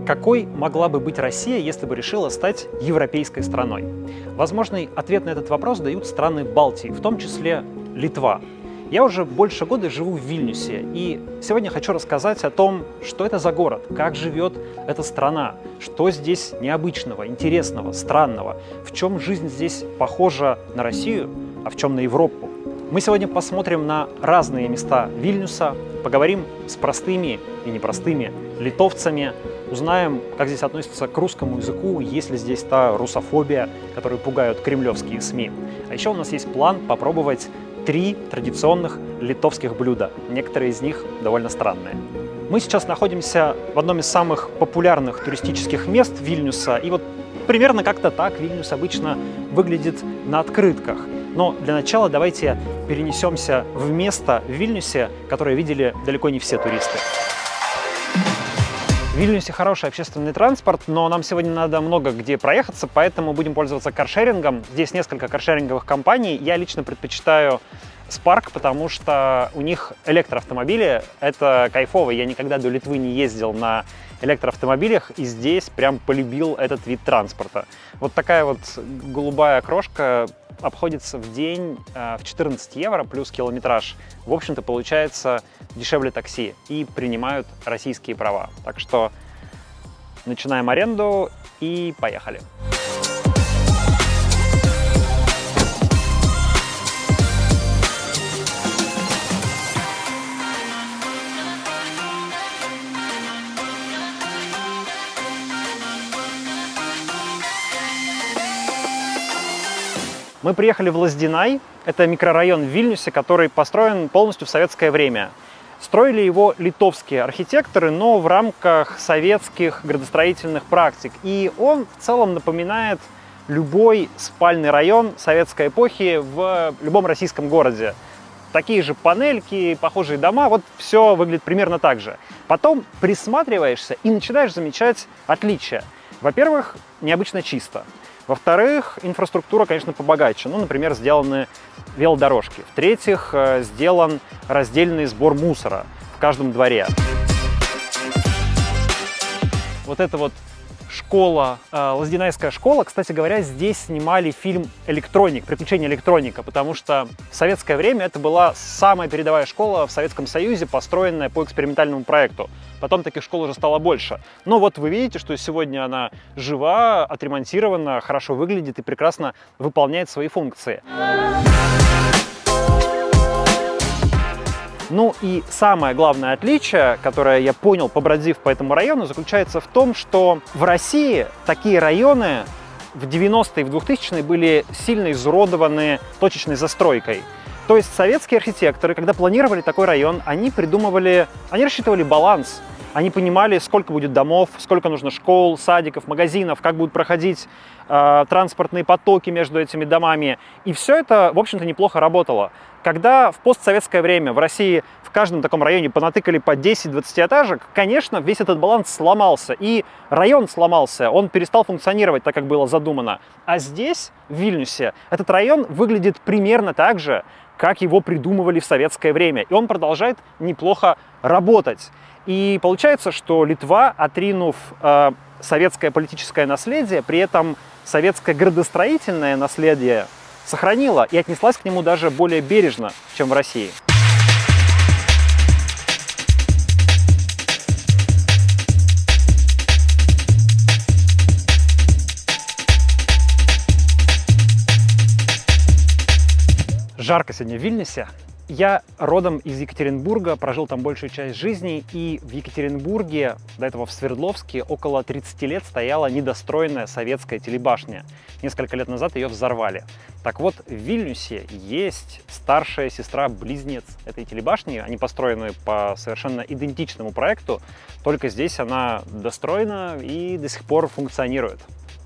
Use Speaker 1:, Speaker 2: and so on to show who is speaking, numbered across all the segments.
Speaker 1: Какой могла бы быть Россия, если бы решила стать европейской страной? Возможный ответ на этот вопрос дают страны Балтии, в том числе Литва. Я уже больше года живу в Вильнюсе, и сегодня хочу рассказать о том, что это за город, как живет эта страна, что здесь необычного, интересного, странного, в чем жизнь здесь похожа на Россию, а в чем на Европу. Мы сегодня посмотрим на разные места Вильнюса, поговорим с простыми и непростыми литовцами, узнаем, как здесь относятся к русскому языку, есть ли здесь та русофобия, которую пугают кремлевские СМИ. А еще у нас есть план попробовать 3 традиционных литовских блюда. Некоторые из них довольно странные. Мы сейчас находимся в одном из самых популярных туристических мест Вильнюса. И вот примерно как-то так Вильнюс обычно выглядит на открытках. Но для начала давайте перенесемся в место в Вильнюсе, которое видели далеко не все туристы. В Вильнюсе хороший общественный транспорт, но нам сегодня надо много где проехаться, поэтому будем пользоваться каршерингом. Здесь несколько каршеринговых компаний. Я лично предпочитаю Spark, потому что у них электроавтомобили. Это кайфово. Я никогда до Литвы не ездил на электроавтомобилях, и здесь прям полюбил этот вид транспорта. Вот такая вот голубая крошка обходится в день в 14 евро плюс километраж. В общем-то, получается дешевле такси, и принимают российские права. Так что начинаем аренду и поехали. Мы приехали в Лаздинай, это микрорайон в Вильнюсе, который построен полностью в советское время. Строили его литовские архитекторы, но в рамках советских градостроительных практик. И он в целом напоминает любой спальный район советской эпохи в любом российском городе. Такие же панельки, похожие дома, вот все выглядит примерно так же. Потом присматриваешься и начинаешь замечать отличия. Во-первых, необычно чисто. Во-вторых, инфраструктура, конечно, побогаче. Ну, например, сделаны велодорожки. В-третьих, сделан раздельный сбор мусора в каждом дворе. Вот это вот школа, Лаздинайская школа. Кстати говоря, здесь снимали фильм «Электроник», «Приключения электроника», потому что в советское время это была самая передовая школа в Советском Союзе, построенная по экспериментальному проекту. Потом таких школ уже стало больше. Но вот вы видите, что сегодня она жива, отремонтирована, хорошо выглядит и прекрасно выполняет свои функции. Ну и самое главное отличие, которое я понял, побродив по этому району, заключается в том, что в России такие районы в 90-е и в 2000-е были сильно изуродованы точечной застройкой. То есть советские архитекторы, когда планировали такой район, они рассчитывали баланс. Они понимали, сколько будет домов, сколько нужно школ, садиков, магазинов, как будут проходить транспортные потоки между этими домами. И все это, в общем-то, неплохо работало. Когда в постсоветское время в России в каждом таком районе понатыкали по 10-20 этажек, конечно, весь этот баланс сломался. И район сломался, он перестал функционировать так, как было задумано. А здесь, в Вильнюсе, этот район выглядит примерно так же, как его придумывали в советское время. И он продолжает неплохо работать. И получается, что Литва, отринув советское политическое наследие, при этом советское градостроительное наследие сохранила и отнеслась к нему даже более бережно, чем в России. Жарко сегодня в Вильнюсе. Я родом из Екатеринбурга, прожил там большую часть жизни, и в Екатеринбурге, до этого в Свердловске, около 30 лет стояла недостроенная советская телебашня. Несколько лет назад ее взорвали. Так вот, в Вильнюсе есть старшая сестра-близнец этой телебашни. Они построены по совершенно идентичному проекту, только здесь она достроена и до сих пор функционирует.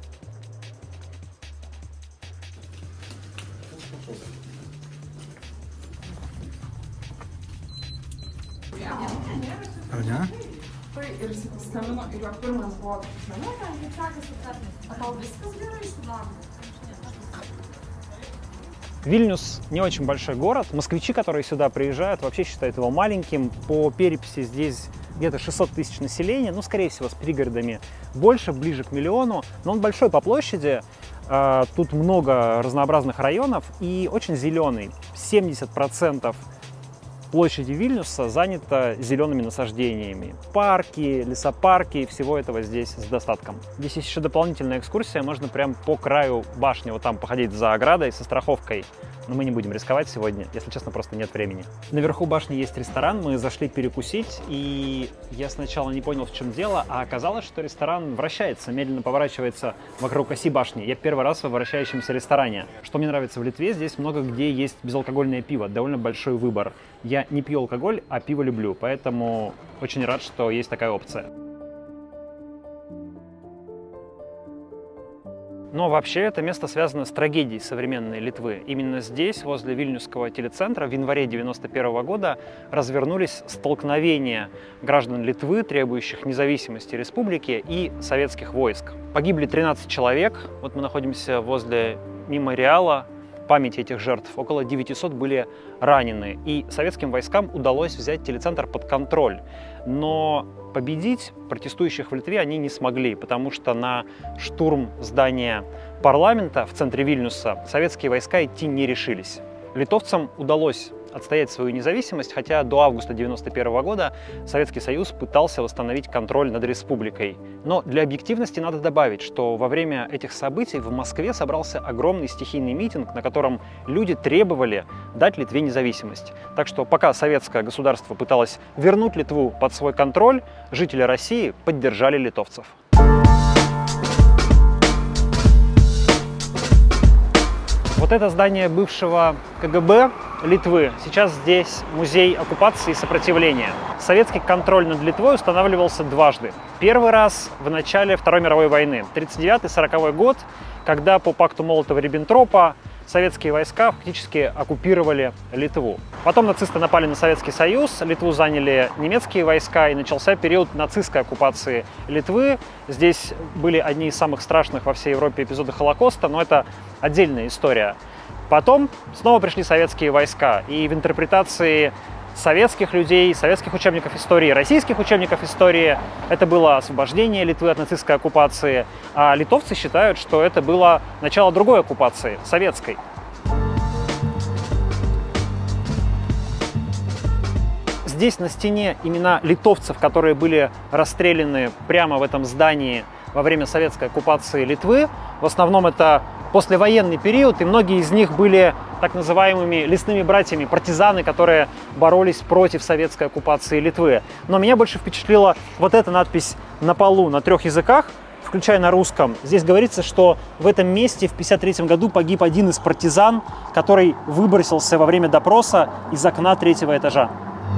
Speaker 2: Ir skambino, ir jo pirmas buvo žmonių, ten kaip sekasi, o tau viskas gerai iš tų darbų.
Speaker 1: Вильнюс не очень большой город. Москвичи, которые сюда приезжают, вообще считают его маленьким. По переписи здесь где-то 600 тысяч населения, ну, скорее всего, с пригородами больше, ближе к миллиону. Но он большой по площади. Тут много разнообразных районов и очень зеленый. 70% площади Вильнюса занято зелеными насаждениями. Парки, лесопарки, всего этого здесь с достатком. Здесь есть еще дополнительная экскурсия, можно прям по краю башни, вот там походить за оградой со страховкой. Но мы не будем рисковать сегодня, если честно, просто нет времени. Наверху башни есть ресторан, мы зашли перекусить, и я сначала не понял, в чем дело, а оказалось, что ресторан вращается, медленно поворачивается вокруг оси башни. Я первый раз в вращающемся ресторане. Что мне нравится в Литве, здесь много где есть безалкогольное пиво, довольно большой выбор. Я не пью алкоголь, а пиво люблю, поэтому очень рад, что есть такая опция. Но вообще это место связано с трагедией современной Литвы. Именно здесь, возле Вильнюсского телецентра, в январе 1991 года развернулись столкновения граждан Литвы, требующих независимости республики, и советских войск. Погибли 13 человек. Вот мы находимся возле мемориала памяти этих жертв. Около 900 были ранены. И советским войскам удалось взять телецентр под контроль. Но победить протестующих в Литве они не смогли, потому что на штурм здания парламента в центре Вильнюса советские войска идти не решились. Литовцам удалось отстоять свою независимость, хотя до августа 1991 года Советский Союз пытался восстановить контроль над республикой. Но для объективности надо добавить, что во время этих событий в Москве собрался огромный стихийный митинг, на котором люди требовали дать Литве независимость. Так что пока советское государство пыталось вернуть Литву под свой контроль, жители России поддержали литовцев. Вот это здание бывшего КГБ Литвы. Сейчас здесь музей оккупации и сопротивления. Советский контроль над Литвой устанавливался дважды. Первый раз в начале Второй мировой войны, 1939-1940 год, когда по пакту Молотова-Риббентропа советские войска фактически оккупировали Литву. Потом нацисты напали на Советский Союз, Литву заняли немецкие войска, и начался период нацистской оккупации Литвы. Здесь были одни из самых страшных во всей Европе эпизоды Холокоста, но это отдельная история. Потом снова пришли советские войска, и в интерпретации советских людей, советских учебников истории, российских учебников истории это было освобождение Литвы от нацистской оккупации, а литовцы считают, что это было начало другой оккупации, советской. Здесь на стене имена литовцев, которые были расстреляны прямо в этом здании во время советской оккупации Литвы. В основном это послевоенный период, и многие из них были так называемыми лесными братьями, партизаны, которые боролись против советской оккупации Литвы. Но меня больше впечатлила вот эта надпись на полу на 3 языках, включая на русском. Здесь говорится, что в этом месте в 1953 году погиб один из партизан, который выбросился во время допроса из окна 3-го этажа.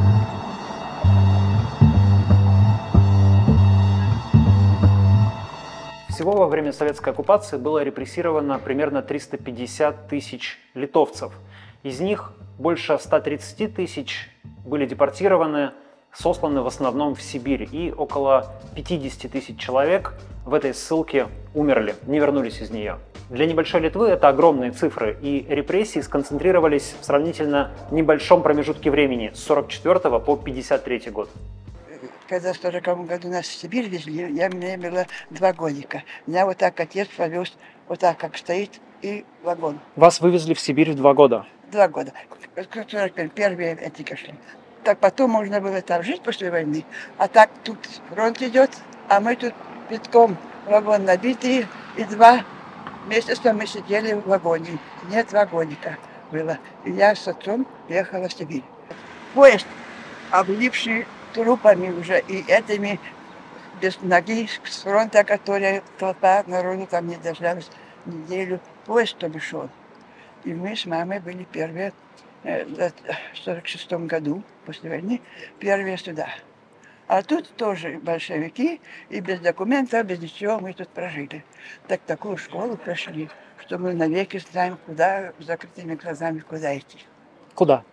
Speaker 1: Всего во время советской оккупации было репрессировано примерно 350 тысяч литовцев. Из них больше 130 тысяч были депортированы, сосланы в основном в Сибирь. И около 50 тысяч человек в этой ссылке умерли, не вернулись из нее. Для небольшой Литвы это огромные цифры, и репрессии сконцентрировались в сравнительно небольшом промежутке времени с 1944 по 1953 год.
Speaker 3: Когда в 1940 году нас в Сибирь везли, мне было 2 годика. Меня вот так отец повез, вот так как стоит, и вагон.
Speaker 1: Вас вывезли в Сибирь в 2 года?
Speaker 3: 2 года. Первые эти шли. Так потом можно было там жить после войны. А так тут фронт идет, а мы тут битком вагон набитый, и 2 месяца мы сидели в вагоне. Нет, 2 годика было. И я с отцом ехала в Сибирь. Поезд, облипший трупами уже и этими без ноги с фронта, которая толпа народу там не дождалась неделю. Поезд то шел. И мы с мамой были первые в 1946 году, после войны, первые сюда. А тут тоже большевики, и без документов, без ничего мы тут прожили. Так такую школу прошли, что мы навеки знаем, куда, с закрытыми глазами, куда идти.
Speaker 1: Куда?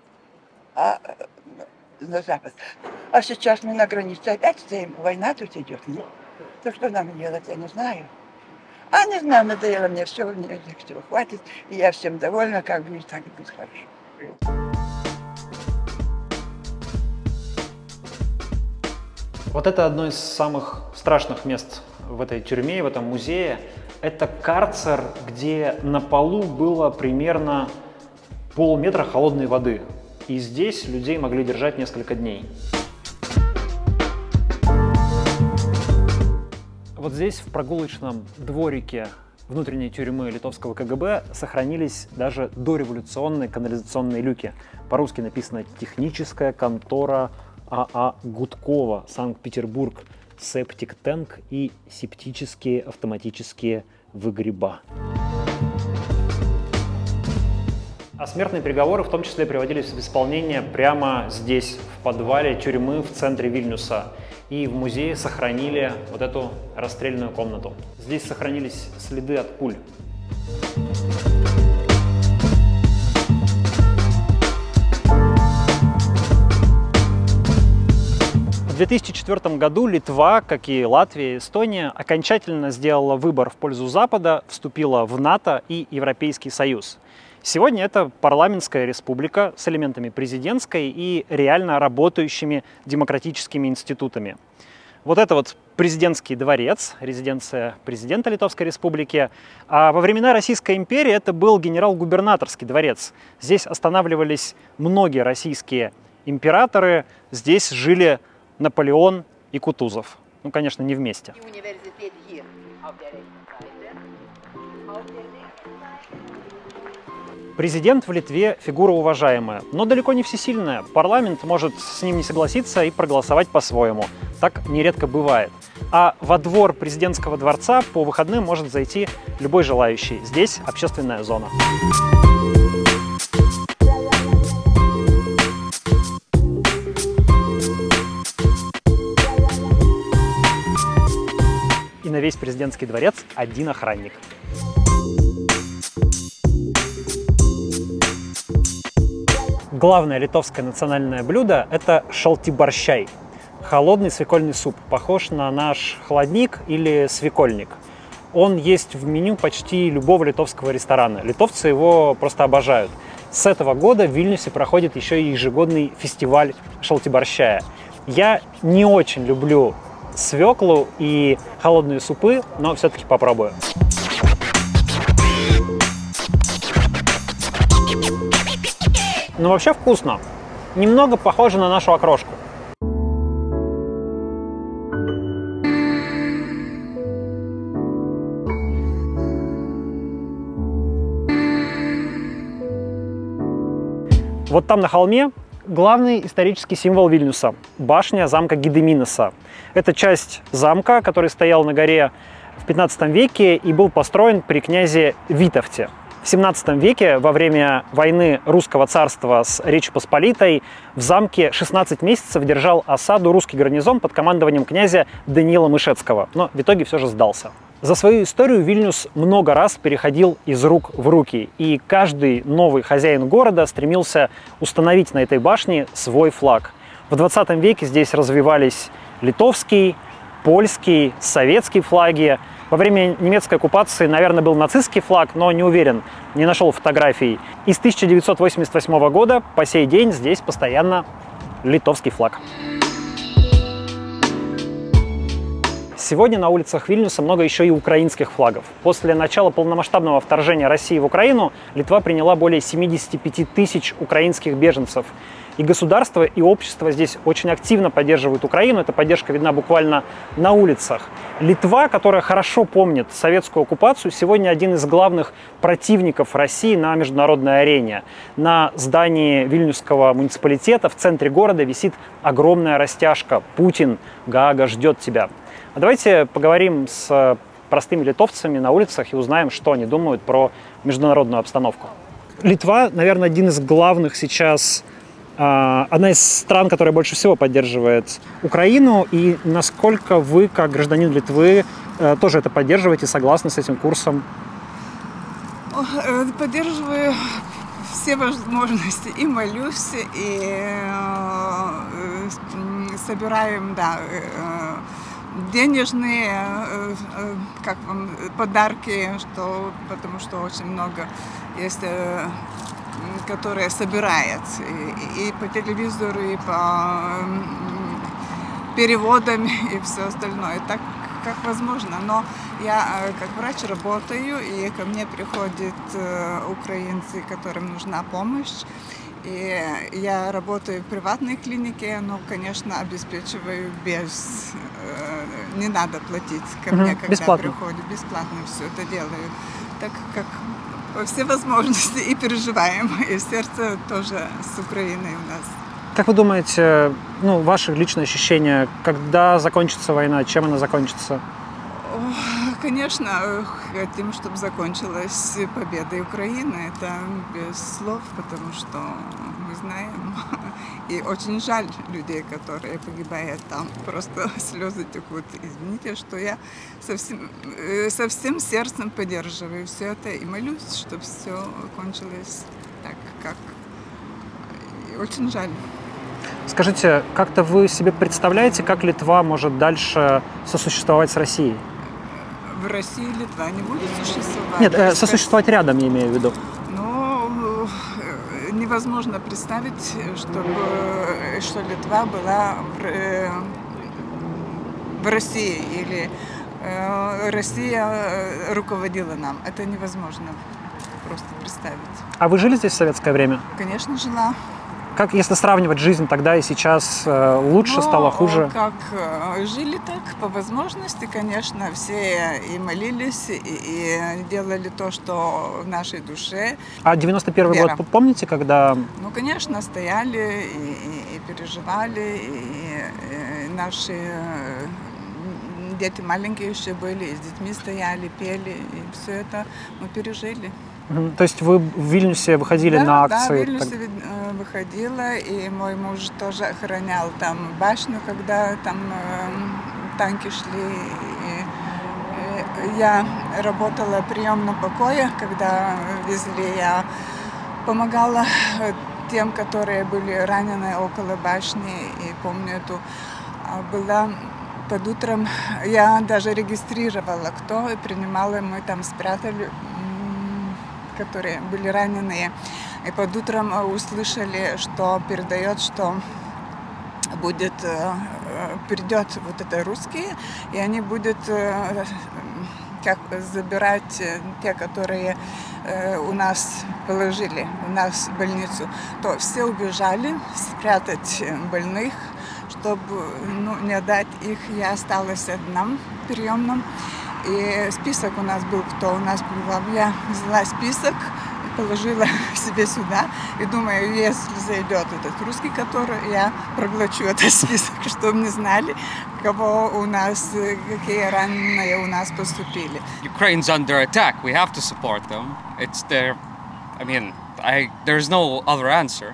Speaker 3: На запад. А сейчас мы на границе опять стоим. Война тут идет. Ну, то что нам делать, я не знаю. А не знаю, надоело мне все, мне всего хватит, и я всем довольна, как бы и так и будет хорошо.
Speaker 1: Вот это одно из самых страшных мест в этой тюрьме, в этом музее. Это карцер, где на полу было примерно полметра холодной воды. И здесь людей могли держать несколько дней. Вот здесь, в прогулочном дворике внутренней тюрьмы литовского КГБ, сохранились даже дореволюционные канализационные люки. По-русски написано «Техническая контора А.А. Гудкова, Санкт-Петербург, септик-тэнк и септические автоматические выгреба». А смертные приговоры в том числе приводились в исполнение прямо здесь, в подвале тюрьмы в центре Вильнюса. И в музее сохранили вот эту расстрельную комнату. Здесь сохранились следы от пуль. В 2004 году Литва, как и Латвия и Эстония, окончательно сделала выбор в пользу Запада, вступила в НАТО и Европейский Союз. Сегодня это парламентская республика с элементами президентской и реально работающими демократическими институтами. Вот это вот президентский дворец, резиденция президента Литовской республики. А во времена Российской империи это был генерал-губернаторский дворец. Здесь останавливались многие российские императоры, здесь жили Наполеон и Кутузов. Ну, конечно, не вместе. Президент в Литве фигура уважаемая, но далеко не всесильная. Парламент может с ним не согласиться и проголосовать по-своему. Так нередко бывает. А во двор президентского дворца по выходным может зайти любой желающий. Здесь общественная зона. И на весь президентский дворец один охранник. Главное литовское национальное блюдо – это шалтиборщай. Холодный свекольный суп, похож на наш холодник или свекольник. Он есть в меню почти любого литовского ресторана. Литовцы его просто обожают. С этого года в Вильнюсе проходит еще и ежегодный фестиваль шалтиборщая. Я не очень люблю свеклу и холодные супы, но все-таки попробую. Но вообще вкусно. Немного похоже на нашу окрошку. Вот там на холме главный исторический символ Вильнюса – башня замка Гедеминаса. Это часть замка, который стоял на горе в 15 веке и был построен при князе Витовте. В 17 веке, во время войны Русского царства с Речью Посполитой, в замке 16 месяцев держал осаду русский гарнизон под командованием князя Даниила Мышецкого, но в итоге все же сдался. За свою историю Вильнюс много раз переходил из рук в руки, и каждый новый хозяин города стремился установить на этой башне свой флаг. В 20 веке здесь развивались литовский, польский, советский флаги. Во время немецкой оккупации, наверное, был нацистский флаг, но не уверен, не нашел фотографий. И с 1988 года по сей день здесь постоянно литовский флаг. Сегодня на улицах Вильнюса много еще и украинских флагов. После начала полномасштабного вторжения России в Украину Литва приняла более 75 тысяч украинских беженцев. И государство, и общество здесь очень активно поддерживают Украину. Эта поддержка видна буквально на улицах. Литва, которая хорошо помнит советскую оккупацию, сегодня один из главных противников России на международной арене. На здании Вильнюсского муниципалитета в центре города висит огромная растяжка «Путин, Гаага ждет тебя». А давайте поговорим с простыми литовцами на улицах и узнаем, что они думают про международную обстановку. Литва, наверное, один из главных сейчас, одна из стран, которая больше всего поддерживает Украину. И насколько вы, как гражданин Литвы, тоже это поддерживаете, согласны с этим курсом?
Speaker 4: Поддерживаю все возможности, и молюсь, и собираем, да, денежные как вам, подарки, потому что очень много есть, которые собирают и по телевизору, и по переводам, и все остальное. Так как возможно. Но я как врач работаю, и ко мне приходят украинцы, которым нужна помощь. И я работаю в приватной клинике, но, конечно, обеспечиваю без... не надо платить ко мне, когда
Speaker 1: бесплатно.
Speaker 4: приходят. Бесплатно все это делаю. Так как по все возможности и переживаем. И сердце тоже с Украиной у нас.
Speaker 1: Как вы думаете, ваши личные ощущения, когда закончится война, чем она закончится?
Speaker 4: Конечно, хотим, чтобы закончилась победой Украины. Это без слов, потому что мы знаем. И очень жаль людей, которые погибают там. Просто слезы текут. Извините, что я со всем сердцем поддерживаю все это и молюсь, чтобы все кончилось так, как... И очень жаль.
Speaker 1: Скажите, как-то вы себе представляете, как Литва может дальше сосуществовать с Россией?
Speaker 4: В России Литва не будет существовать.
Speaker 1: Нет, сосуществовать рядом, я имею в виду.
Speaker 4: Ну, невозможно представить, что Литва была в России или Россия руководила нам. Это невозможно просто представить.
Speaker 1: А вы жили здесь в советское время?
Speaker 4: Конечно, жила.
Speaker 1: Как, если сравнивать жизнь тогда и сейчас, лучше стало, хуже?
Speaker 4: Как жили, так по возможности, конечно, все и молились, и делали то, что в нашей душе.
Speaker 1: А 91-й год помните, когда...
Speaker 4: Ну, конечно, стояли и переживали, и наши дети маленькие еще были, и с детьми стояли, пели, и все это мы пережили.
Speaker 1: То есть вы в Вильнюсе выходили на акции?
Speaker 4: Да, в Вильнюсе выходила, и мой муж тоже охранял там башню, когда там танки шли. И я работала в приемном покое, когда везли, я помогала тем, которые были ранены около башни. И помню, эту была под утром, я даже регистрировала, кто, и принимала, мы там спрятали, которые были раненые. И под утром услышали, что передает, что придет вот это русские, и они будут забирать те, которые у нас положили, у нас в больницу. То все убежали спрятать больных, чтобы не отдать их. Я осталась одна в приемном. И список у нас был, кто у нас прибывал. Я взяла список, положила себе сюда и думаю, если зайдет этот русский, который я проглочу этот список, чтобы не знали, кого у нас, какие раненые у нас поступили.
Speaker 5: Ukraine's under attack. We have to support them. It's their, there's no other answer.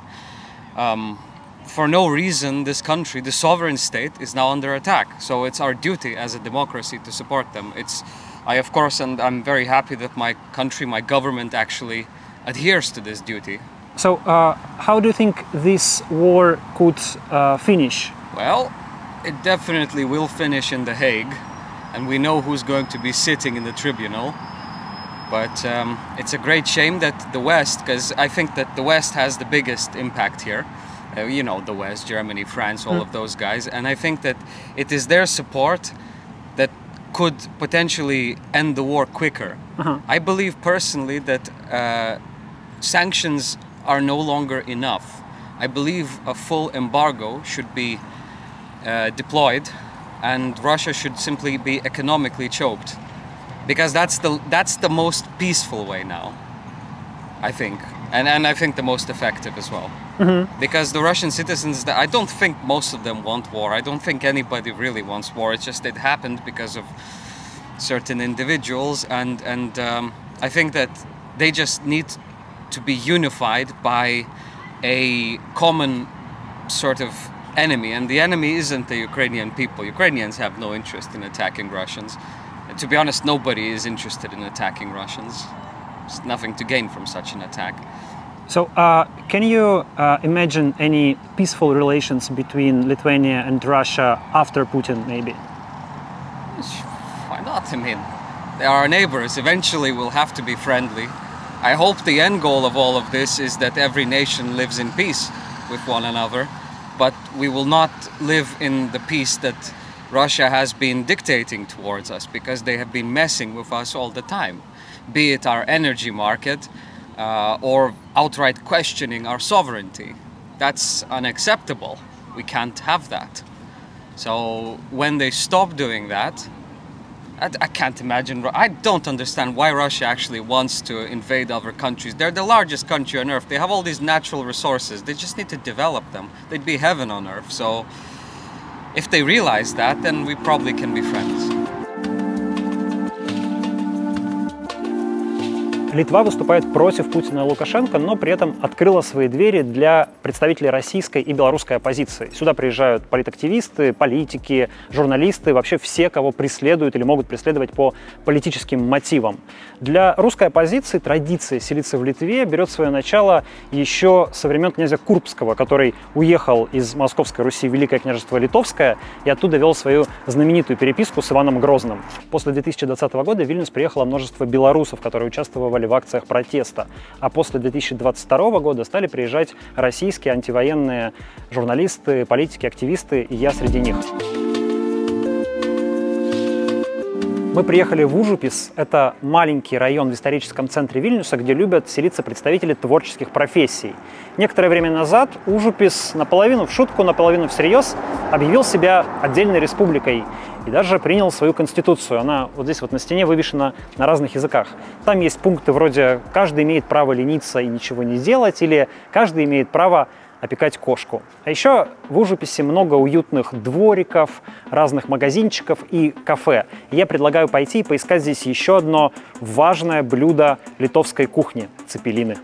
Speaker 5: For no reason, this country, the sovereign state, is now under attack. So it's our duty as a democracy to support them. Of course, and I'm very happy that my country, my government actually adheres to this duty.
Speaker 1: So, how do you think this war could finish?
Speaker 5: Well, it definitely will finish in The Hague, and we know who's going to be sitting in the tribunal. But it's a great shame that the West, because I think that the West has the biggest impact here. The West, Germany, France, all of those guys. And I think that it is their support that could potentially end the war quicker. I believe personally that sanctions are no longer enough. I believe a full embargo should be deployed, and Russia should simply be economically choked. Because that's the most peaceful way now, I think. And I think the most effective as well. Because the Russian citizens, I don't think most of them want war. I don't think anybody really wants war. It's just it happened because of certain individuals. And I think that they just need to be unified by a common sort of enemy. And the enemy isn't the Ukrainian people. Ukrainians have no interest in attacking Russians. And to be honest, nobody is interested in attacking Russians. There's nothing to gain from such an attack.
Speaker 1: So, can you imagine any peaceful relations between Lithuania and Russia after Putin, maybe?
Speaker 5: Why not? I mean, they are our neighbors. Eventually, we'll have to be friendly. I hope the end goal of all of this is that every nation lives in peace with one another, but we will not live in the peace that Russia has been dictating towards us, because they have been messing with us all the time, be it our energy market or outright questioning our sovereignty. That's unacceptable. We can't have that. So when they stop doing that, I can't imagine, I don't understand why Russia actually wants to invade other countries. They're the largest country on earth. They have all these natural resources. They just need to develop them. They'd be heaven on earth. So if they realize that, then we probably can be friends.
Speaker 1: Литва выступает против Путина и Лукашенко, но при этом открыла свои двери для представителей российской и белорусской оппозиции. Сюда приезжают политактивисты, политики, журналисты, вообще все, кого преследуют или могут преследовать по политическим мотивам. Для русской оппозиции традиция селиться в Литве берет свое начало еще со времен князя Курбского, который уехал из Московской Руси в Великое княжество Литовское и оттуда вел свою знаменитую переписку с Иваном Грозным. После 2020 года в Вильнюс приехало множество белорусов, которые участвовали в акциях протеста. А после 2022 года стали приезжать российские антивоенные журналисты, политики, активисты, и я среди них. Мы приехали в Ужупис. Это маленький район в историческом центре Вильнюса, где любят селиться представители творческих профессий. Некоторое время назад Ужупис наполовину в шутку, наполовину всерьез объявил себя отдельной республикой и даже принял свою конституцию. Она вот здесь вот на стене вывешена на разных языках. Там есть пункты вроде «каждый имеет право лениться и ничего не делать» или «каждый имеет право опекать кошку». А еще в Ужуписе много уютных двориков, разных магазинчиков и кафе. И я предлагаю пойти и поискать здесь еще одно важное блюдо литовской кухни – цепелины.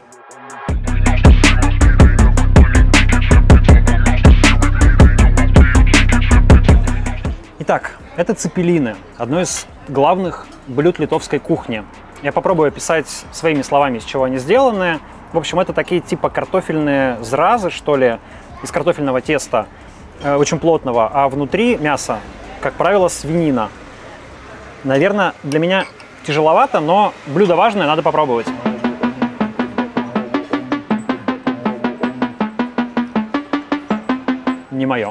Speaker 1: Итак, это цепелины, одно из главных блюд литовской кухни. Я попробую описать своими словами, из чего они сделаны. В общем, это такие типа картофельные зразы, что ли, из картофельного теста, очень плотного, а внутри мясо, как правило, свинина. Наверное, для меня тяжеловато, но блюдо важное, надо попробовать. Не мое.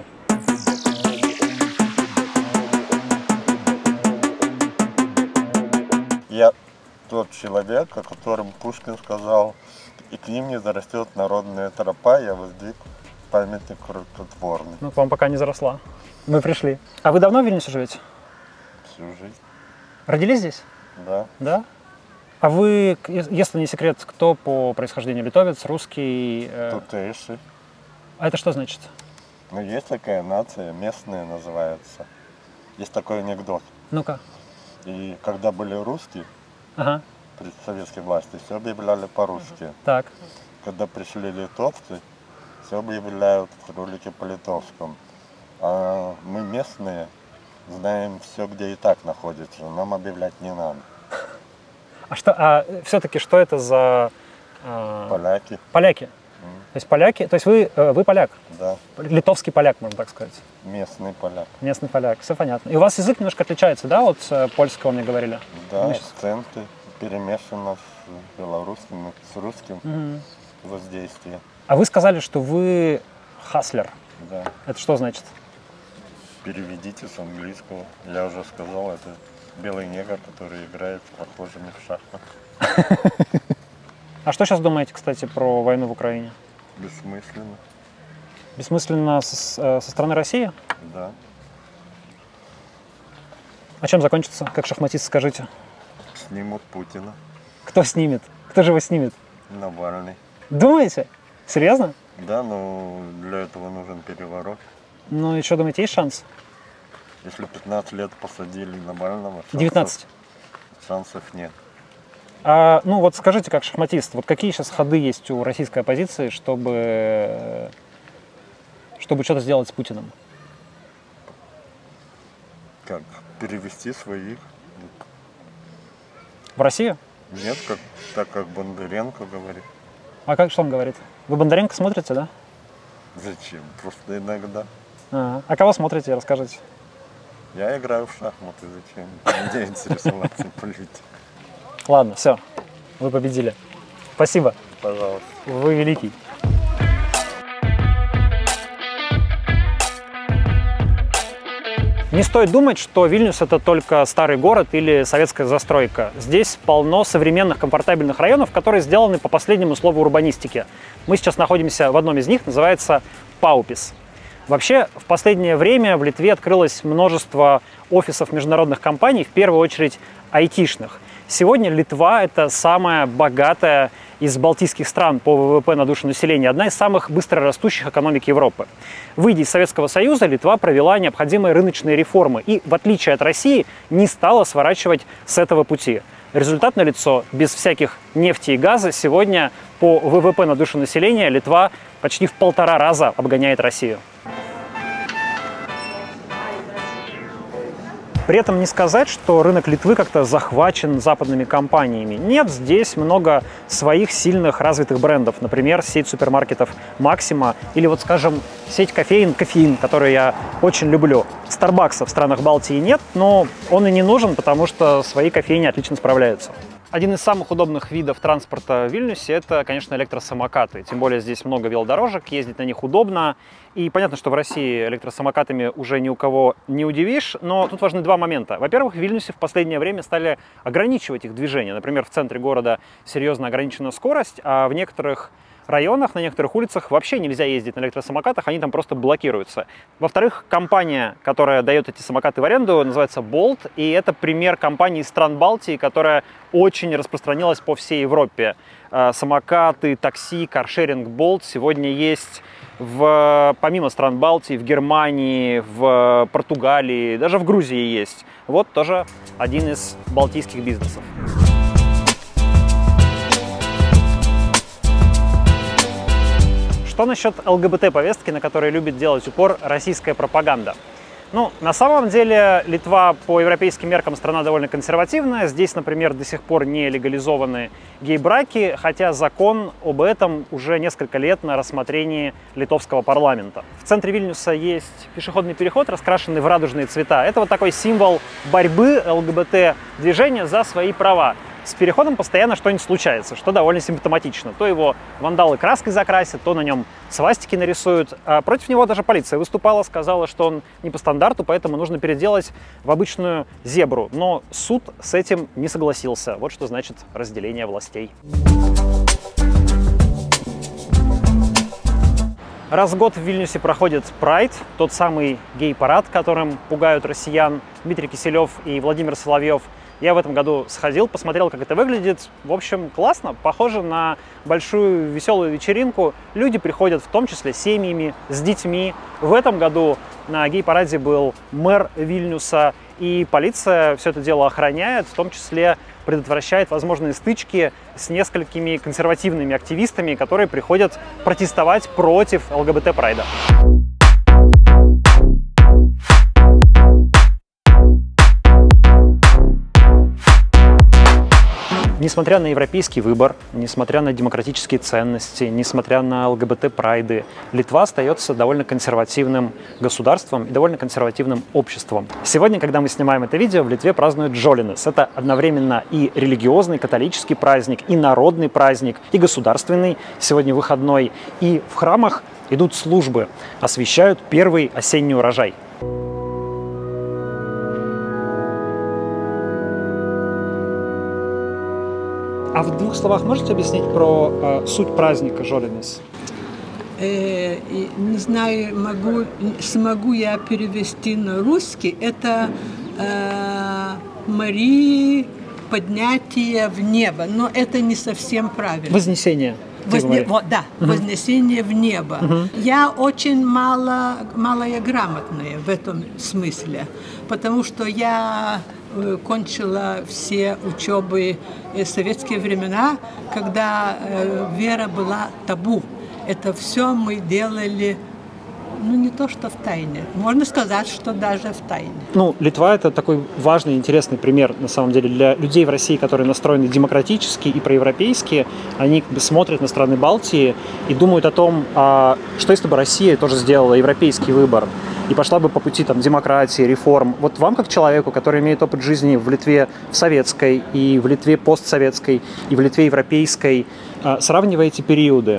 Speaker 6: Я тот человек, о котором Пушкин сказал: и к ним не зарастет народная тропа, я воздвиг памятник рукотворный.
Speaker 1: Ну, к вам пока не заросла. Мы пришли. А вы давно в Вильнюсе живете?
Speaker 6: Всю жизнь.
Speaker 1: Родились здесь?
Speaker 6: Да.
Speaker 1: Да? А вы, если не секрет, кто по происхождению? Литовец, русский?
Speaker 6: Тутейший.
Speaker 1: А это что значит?
Speaker 6: Ну, есть такая нация, местные называются. Есть такой анекдот.
Speaker 1: Ну-ка.
Speaker 6: И когда были русские,
Speaker 1: Ага.
Speaker 6: при советской власти, все объявляли по-русски.
Speaker 1: Так.
Speaker 6: Когда пришли литовцы, все объявляют в ролике по-литовскому. А мы местные знаем все, где и так находится. Нам объявлять не надо.
Speaker 1: А все-таки что это за...
Speaker 6: Поляки.
Speaker 1: Поляки. То есть поляки, то есть вы поляк,
Speaker 6: Да,
Speaker 1: литовский поляк, можно так сказать,
Speaker 6: местный поляк.
Speaker 1: местный поляк, все понятно. И у вас язык немножко отличается, да, от польского, мне говорили?
Speaker 6: Да,
Speaker 1: Мы щас-
Speaker 6: акценты перемешано с белорусским, с русским воздействием.
Speaker 1: А вы сказали, что вы хаслер.
Speaker 6: Да.
Speaker 1: Это что значит?
Speaker 6: Переведите с английского. Я уже сказал, это белый негр, который играет с прохожими в шахматы.
Speaker 1: А что сейчас думаете, кстати, про войну в Украине?
Speaker 6: Бессмысленно.
Speaker 1: Бессмысленно со стороны России?
Speaker 6: Да.
Speaker 1: А чем закончится, как шахматист, скажите?
Speaker 6: Снимут Путина.
Speaker 1: Кто снимет? Кто же его снимет?
Speaker 6: Навальный.
Speaker 1: Думаете? Серьезно?
Speaker 6: Да, но для этого нужен переворот.
Speaker 1: Ну и что, думаете, есть шанс?
Speaker 6: Если 15 лет посадили Навального,
Speaker 1: 19.
Speaker 6: шансов нет.
Speaker 1: А, ну вот скажите, как шахматист, вот какие сейчас ходы есть у российской оппозиции, чтобы что-то сделать с Путиным?
Speaker 6: Как? Перевести своих?
Speaker 1: В Россию?
Speaker 6: Нет, так как Бондаренко говорит.
Speaker 1: А что он говорит? Вы Бондаренко смотрите, да?
Speaker 6: Зачем? Просто иногда.
Speaker 1: А кого смотрите, расскажите.
Speaker 6: Я играю в шахматы, зачем мне интересоваться политикой?
Speaker 1: Ладно, все, вы победили. Спасибо.
Speaker 6: Пожалуйста.
Speaker 1: Вы великий. Не стоит думать, что Вильнюс — это только старый город или советская застройка. Здесь полно современных комфортабельных районов, которые сделаны по последнему слову урбанистики. Мы сейчас находимся в одном из них, называется Паупис. Вообще, в последнее время в Литве открылось множество офисов международных компаний, в первую очередь айтишных. Сегодня Литва — это самая богатая из балтийских стран по ВВП на душу населения, одна из самых быстрорастущих экономик Европы. Выйдя из Советского Союза, Литва провела необходимые рыночные реформы и, в отличие от России, не стала сворачивать с этого пути. Результат налицо. Без всяких нефти и газа сегодня по ВВП на душу населения Литва почти в 1,5 раза обгоняет Россию. При этом не сказать, что рынок Литвы как-то захвачен западными компаниями. Нет, здесь много своих сильных развитых брендов. Например, сеть супермаркетов «Максима» или, вот скажем, сеть кофеин «Кофеин», которую я очень люблю. Старбакса в странах Балтии нет, но он и не нужен, потому что свои кофейни отлично справляются. Один из самых удобных видов транспорта в Вильнюсе – это, конечно, электросамокаты. Тем более здесь много велодорожек, ездить на них удобно. И понятно, что в России электросамокатами уже ни у кого не удивишь, но тут важны два момента. Во-первых, в Вильнюсе в последнее время стали ограничивать их движение. Например, в центре города серьезно ограничена скорость, а в некоторых районах, на некоторых улицах вообще нельзя ездить на электросамокатах, они там просто блокируются. Во-вторых, компания, которая дает эти самокаты в аренду, называется Bolt, и это пример компании из стран Балтии, которая очень распространилась по всей Европе. Самокаты, такси, каршеринг Bolt сегодня есть помимо стран Балтии, в Германии, в Португалии, даже в Грузии есть. Вот тоже один из балтийских бизнесов. Что насчет ЛГБТ-повестки, на которой любит делать упор российская пропаганда? Ну, на самом деле, Литва по европейским меркам страна довольно консервативная. Здесь, например, до сих пор не легализованы гей-браки, хотя закон об этом уже несколько лет на рассмотрении литовского парламента. В центре Вильнюса есть пешеходный переход, раскрашенный в радужные цвета. Это вот такой символ борьбы ЛГБТ-движения за свои права. С переходом постоянно что-нибудь случается, что довольно симптоматично. То его вандалы краской закрасят, то на нем свастики нарисуют. А против него даже полиция выступала, сказала, что он не по стандарту, поэтому нужно переделать в обычную зебру. Но суд с этим не согласился. Вот что значит разделение властей. Раз в год в Вильнюсе проходит Прайд, тот самый гей-парад, которым пугают россиян Дмитрий Киселев и Владимир Соловьев. Я в этом году сходил, посмотрел, как это выглядит. В общем, классно, похоже на большую веселую вечеринку. Люди приходят в том числе с семьями, с детьми. В этом году на гей-параде был мэр Вильнюса, и полиция все это дело охраняет, в том числе предотвращает возможные стычки с несколькими консервативными активистами, которые приходят протестовать против ЛГБТ-прайда. Несмотря на европейский выбор, несмотря на демократические ценности, несмотря на ЛГБТ-прайды, Литва остается довольно консервативным государством и довольно консервативным обществом. Сегодня, когда мы снимаем это видео, в Литве празднуют Джолинес. Это одновременно и религиозный католический праздник, и народный праздник, и государственный, сегодня выходной. И в храмах идут службы, освящают первый осенний урожай. А в двух словах можете объяснить про суть праздника Жолинес?
Speaker 7: Не знаю, смогу я перевести на русский. Это Марии поднятие в небо, но это не совсем правильно.
Speaker 1: Вознесение.
Speaker 7: Да, вознесение в небо. Я очень малая грамотная в этом смысле, потому что я кончила все учебы в советские времена, когда вера была табу. Это все мы делали, ну, не то что в тайне. Можно сказать, что даже в тайне. Ну,
Speaker 1: Литва — это такой важный, интересный пример, на самом деле, для людей в России, которые настроены демократически и проевропейски. Они как бы смотрят на страны Балтии и думают о том, что если бы Россия тоже сделала европейский выбор. и пошла бы по пути там, демократии, реформ. Вот вам, как человеку, который имеет опыт жизни в Литве в советской, и в Литве постсоветской, и в Литве европейской, сравнивая эти периоды,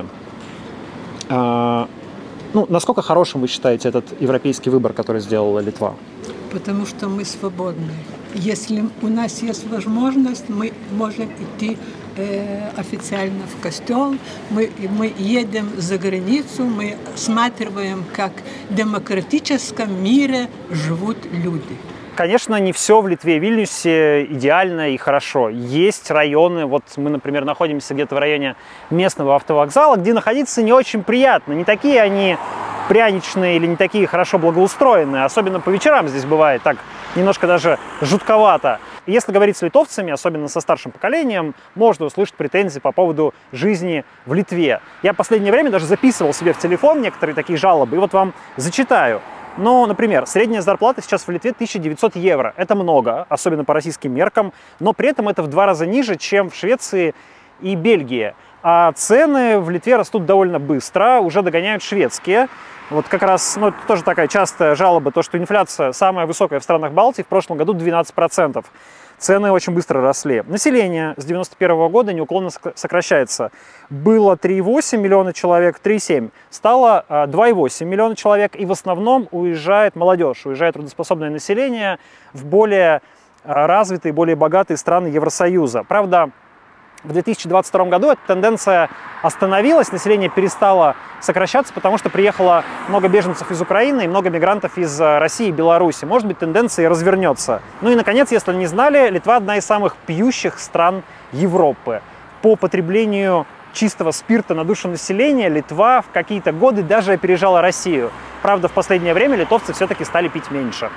Speaker 1: насколько хорошим вы считаете этот европейский выбор, который сделала Литва?
Speaker 7: Потому что мы свободны. Если у нас есть возможность, мы можем идти официально в костел, мы едем за границу, мы осматриваем, как в демократическом мире живут люди.
Speaker 1: Конечно, не все в Литве, в Вильнюсе идеально и хорошо. Есть районы, вот мы, например, находимся где-то в районе местного автовокзала, где находиться не очень приятно. Не такие они пряничные или не такие хорошо благоустроенные. Особенно по вечерам здесь бывает так немножко даже жутковато. И если говорить с литовцами, особенно со старшим поколением, можно услышать претензии по поводу жизни в Литве. Я в последнее время даже записывал себе в телефон некоторые такие жалобы, и вот вам зачитаю. Ну, например, средняя зарплата сейчас в Литве 1900 евро. Это много, особенно по российским меркам, но при этом это в 2 раза ниже, чем в Швеции и Бельгии. А цены в Литве растут довольно быстро, уже догоняют шведские. Вот как раз, это тоже такая частая жалоба, то, что инфляция самая высокая в странах Балтии, в прошлом году 12%. Цены очень быстро росли. Население с 1991 года неуклонно сокращается. Было 3,8 миллиона человек, 3,7. Стало 2,8 миллиона человек. И в основном уезжает молодежь, уезжает трудоспособное население в более развитые, более богатые страны Евросоюза. Правда, в 2022 году эта тенденция остановилась, население перестало сокращаться, потому что приехало много беженцев из Украины и много мигрантов из России и Беларуси. Может быть, тенденция и развернется. Ну и, наконец, если не знали, Литва одна из самых пьющих стран Европы. По потреблению чистого спирта на душу населения Литва в какие-то годы даже опережала Россию. Правда, в последнее время литовцы все-таки стали пить меньше.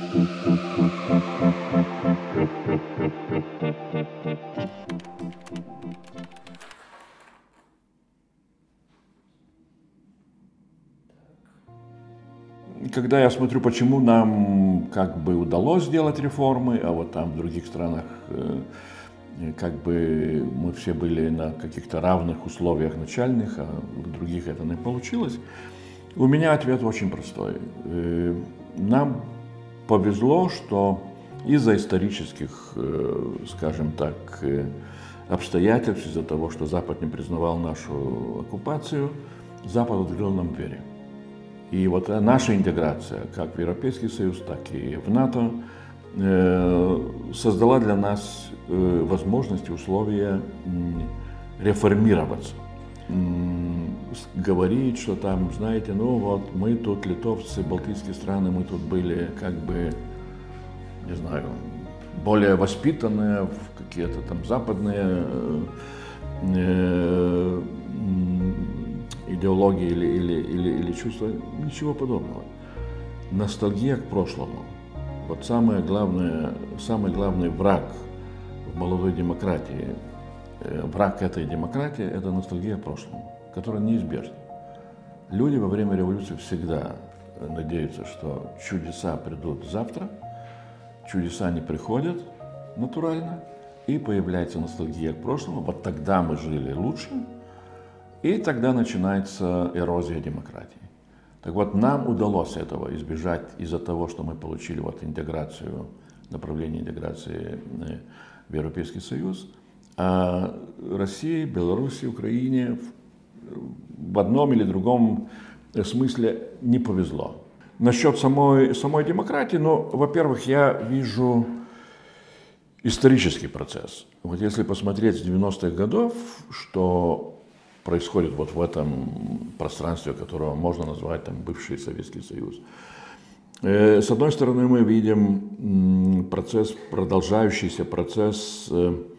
Speaker 8: Когда я смотрю, почему нам как бы удалось сделать реформы, а вот там в других странах как бы мы все были на каких-то равных условиях начальных, а в других это не получилось, у меня ответ очень простой. Нам повезло, что из-за исторических, скажем так, обстоятельств, из-за того, что Запад не признавал нашу оккупацию, Запад открыл нам двери. И вот наша интеграция, как в Европейский Союз, так и в НАТО, создала для нас возможность и условия реформироваться. Говорить, что там, знаете, вот мы тут, литовцы, балтийские страны, мы тут были как бы, не знаю, более воспитанные, какие-то там западные идеологии или чувства, ничего подобного. Ностальгия к прошлому. Вот самый главный враг в молодой демократии, враг этой демократии – это ностальгия к прошлому, которая неизбежна. Люди во время революции всегда надеются, что чудеса придут завтра, чудеса не приходят натурально, и появляется ностальгия к прошлому. Вот тогда мы жили лучше, и тогда начинается эрозия демократии. Так вот, нам удалось этого избежать из-за того, что мы получили вот интеграцию, направление интеграции в Европейский Союз. А России, Беларуси, Украине в одном или другом смысле не повезло. Насчет самой демократии, во-первых, я вижу исторический процесс. Вот если посмотреть с 90-х годов, что происходит вот в этом пространстве, которое можно назвать там бывший Советский Союз. С одной стороны, мы видим продолжающийся процесс,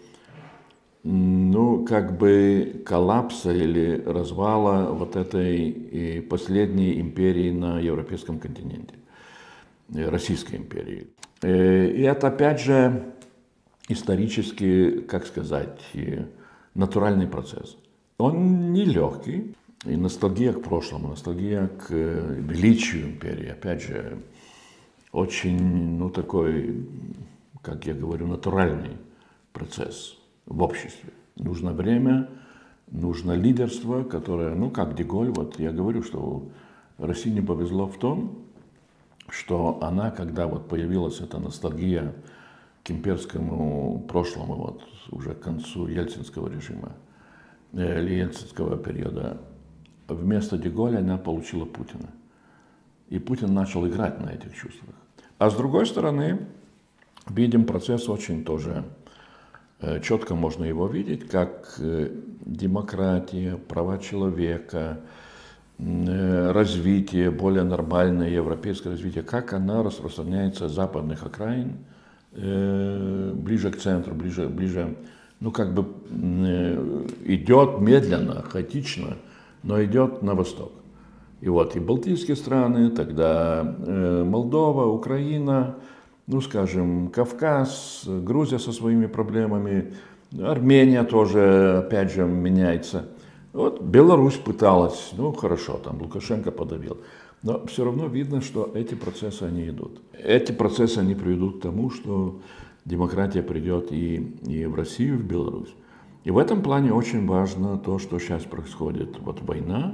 Speaker 8: как бы коллапса или развала вот этой последней империи на европейском континенте, Российской империи. И это, опять же, исторически, как сказать, натуральный процесс. Он нелегкий, и ностальгия к прошлому, ностальгия к величию империи, опять же, очень, такой, как я говорю, натуральный процесс в обществе. Нужно время, нужно лидерство, которое, как Деголь, вот я говорю, что России не повезло в том, что она, когда вот появилась эта ностальгия к имперскому прошлому, вот уже к концу ельцинского режима, или ельцинского периода, вместо Де-Голля она получила Путина. И Путин начал играть на этих чувствах. А с другой стороны, видим процесс очень тоже четко можно его видеть, как демократия, права человека, развитие, более нормальное европейское развитие, как она распространяется с западных окраин, ближе к центру, ближе, ну как бы идет медленно, хаотично, но идет на восток. И вот и Балтийские страны, тогда Молдова, Украина, ну скажем, Кавказ, Грузия со своими проблемами, Армения тоже, опять же, меняется. Вот Беларусь пыталась, ну хорошо, там Лукашенко подавил, но все равно видно, что эти процессы, они идут. Эти процессы, они приведут к тому, что демократия придет и в Россию, и в Беларусь. И в этом плане очень важно то, что сейчас происходит. Вот война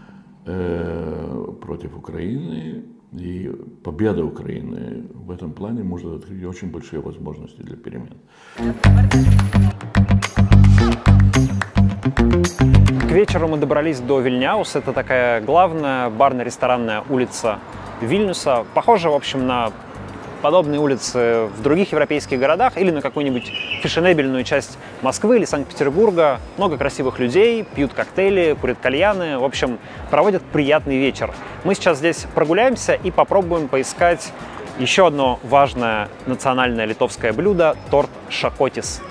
Speaker 8: против Украины и победа Украины в этом плане может открыть очень большие возможности для перемен.
Speaker 1: К вечеру мы добрались до Вильняус. Это такая главная барно-ресторанная улица Вильнюса. Похожа, в общем, на подобные улицы в других европейских городах или на какую-нибудь фешенебельную часть Москвы или Санкт-Петербурга. Много красивых людей, пьют коктейли, курят кальяны, в общем, проводят приятный вечер. Мы сейчас здесь прогуляемся и попробуем поискать еще одно важное национальное литовское блюдо – торт шакотис.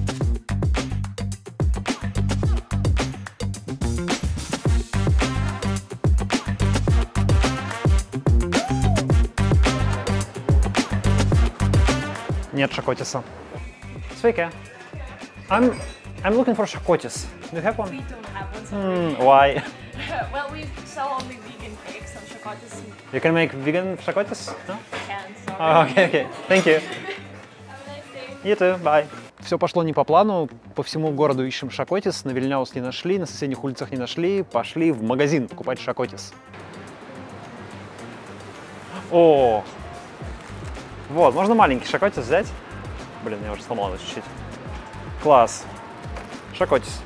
Speaker 1: Нет шакотиса. Sveiki. I'm looking for shakotis. Do you have one?
Speaker 9: We don't have one.
Speaker 1: Why?
Speaker 9: Well, we sell only vegan cakes and shakotis.
Speaker 1: You can make vegan shakotis? No?
Speaker 9: Can, sorry.
Speaker 1: Oh, okay. Thank you.
Speaker 9: Have a nice day.
Speaker 1: You too. Bye. Все пошло не по плану. По всему городу ищем шакотис. На Вильняус не нашли, на соседних улицах не нашли. Пошли в магазин покупать шакотис. О! Вот, можно маленький шакотис взять. Блин, я уже сломал его чуть-чуть. Класс. Шакотис.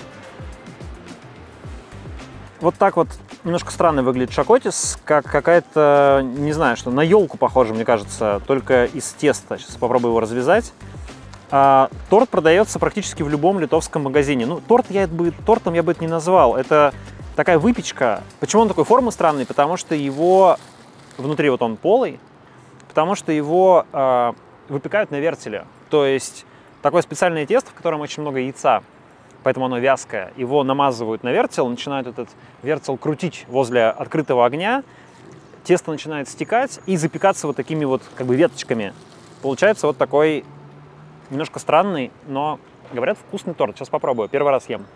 Speaker 1: Вот так вот немножко странно выглядит шакотис, как какая-то, не знаю, что на елку похоже, мне кажется, только из теста. Сейчас попробую его развязать. Торт продается практически в любом литовском магазине. Ну, тортом я бы это не назвал. Это такая выпечка. Почему он такой формы странный? Потому что его внутри вот он полый. Потому что его выпекают на вертеле. То есть такое специальное тесто, в котором очень много яйца, поэтому оно вязкое. Его намазывают на вертел, начинают этот вертел крутить возле открытого огня. Тесто начинает стекать и запекаться вот такими вот как бы веточками. Получается вот такой немножко странный, но, говорят, вкусный торт. Сейчас попробую. Первый раз ем.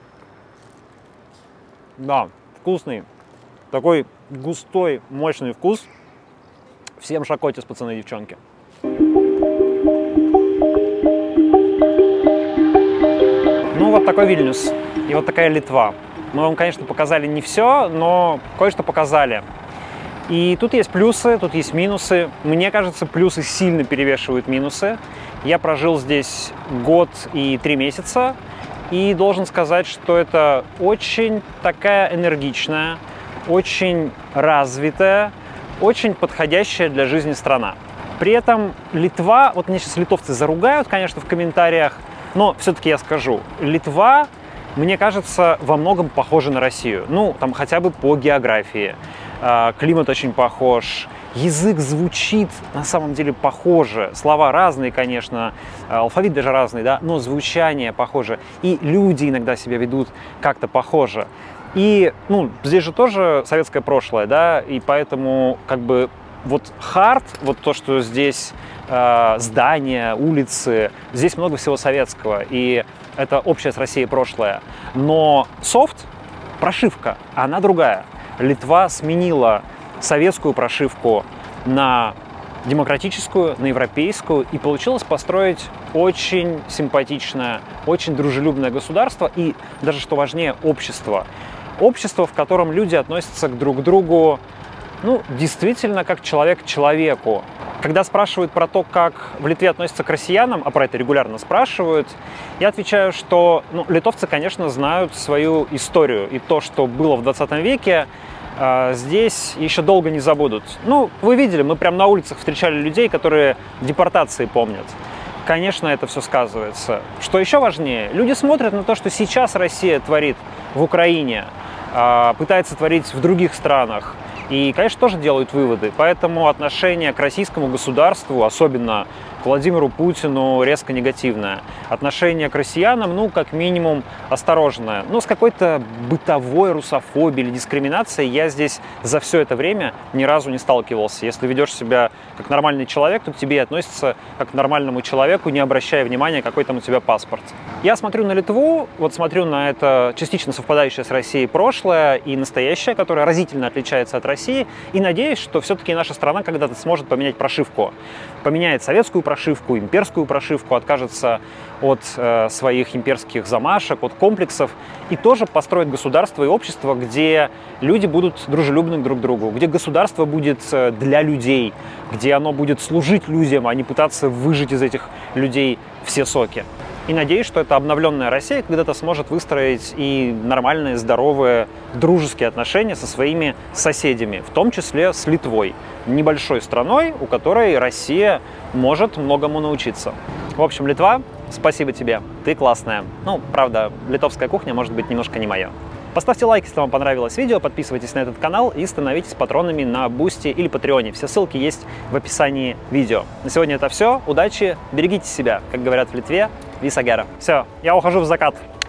Speaker 1: Да, вкусный. Такой густой, мощный вкус. Всем шакотис, пацаны и девчонки. Ну, вот такой Вильнюс. И вот такая Литва. Мы вам, конечно, показали не все, но кое-что показали. И тут есть плюсы, тут есть минусы. Мне кажется, плюсы сильно перевешивают минусы. Я прожил здесь год и 3 месяца. И должен сказать, что это очень такая энергичная, очень развитая, очень подходящая для жизни страна. При этом Литва, вот меня сейчас литовцы заругают, конечно, в комментариях, но все-таки я скажу, Литва, мне кажется, во многом похожа на Россию. Ну, там хотя бы по географии. Климат очень похож, язык звучит на самом деле похоже. Слова разные, конечно, алфавит даже разный, да, но звучание похоже. И люди иногда себя ведут как-то похоже. И, ну, здесь же тоже советское прошлое, да, и поэтому, как бы, вот хард, вот то, что здесь здания, улицы, здесь много всего советского, и это общее с Россией прошлое. Но софт, прошивка, она другая. Литва сменила советскую прошивку на демократическую, на европейскую, и получилось построить очень симпатичное, очень дружелюбное государство и, даже что важнее, общество. Общество, в котором люди относятся друг к другу Ну, действительно, как человек к человеку. Когда спрашивают про то, как в Литве относятся к россиянам, а про это регулярно спрашивают, я отвечаю, что литовцы, конечно, знают свою историю. И то, что было в 20 веке, здесь еще долго не забудут. Ну, вы видели, мы прямо на улицах встречали людей, которые депортации помнят. Конечно, это все сказывается. Что еще важнее, люди смотрят на то, что сейчас Россия творит в Украине, пытается творить в других странах. И, конечно, тоже делают выводы. Поэтому отношение к российскому государству, особенно к Владимиру Путину, резко негативное. Отношение к россиянам, ну, как минимум, осторожное. Но с какой-то бытовой русофобией или дискриминацией я здесь за все это время ни разу не сталкивался. Если ведешь себя как нормальный человек, то к тебе относятся как к нормальному человеку, не обращая внимания, какой там у тебя паспорт. Я смотрю на Литву, вот смотрю на это частично совпадающее с Россией прошлое и настоящее, которое разительно отличается от России, и надеюсь, что все-таки наша страна когда-то сможет поменять прошивку. Поменяет советскую прошивку, имперскую прошивку, откажется от своих имперских замашек, от комплексов, и тоже построит государство и общество, где люди будут дружелюбны друг к другу, где государство будет для людей, где оно будет служить людям, а не пытаться выжать из этих людей все соки. И надеюсь, что эта обновленная Россия когда-то сможет выстроить и нормальные, здоровые, дружеские отношения со своими соседями, в том числе с Литвой, небольшой страной, у которой Россия может многому научиться. В общем, Литва, спасибо тебе, ты классная. Ну, правда, литовская кухня может быть немножко не моя. Поставьте лайк, если вам понравилось видео, подписывайтесь на этот канал и становитесь патронами на Бусти или Патреоне. Все ссылки есть в описании видео. На сегодня это все. Удачи, берегите себя, как говорят в Литве. Виса Гера. Все, я ухожу в закат.